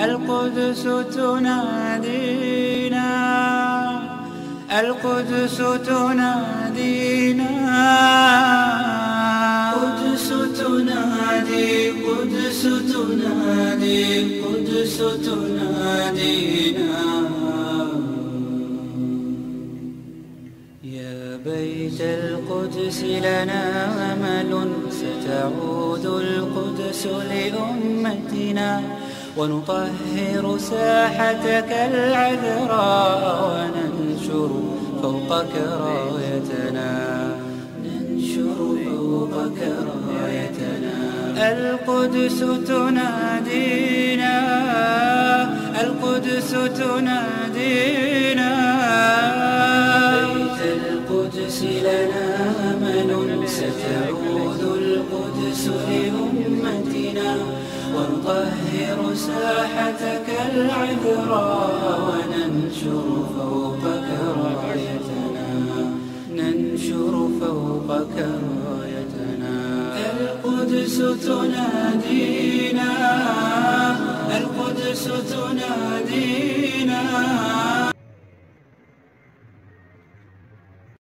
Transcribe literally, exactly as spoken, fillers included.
القدس تنادينا، القدس تنادينا، قدس تنادي، قدس تنادي، قدس تنادينا. يا بيت القدس لنا أمل، ستعود القدس لأمتنا، ونطهر ساحتك العذراء، وننشر فوقك رايتنا، ننشر فوقك رايتنا. القدس تنادينا، القدس تنادينا. بيت القدس لنا أمل، ستعود القدس لأمتنا، ونطهر ساحتك العذراء، وننشر فوقك رايتنا، ننشر فوقك رايتنا. القدس تنادينا، القدس تنادينا.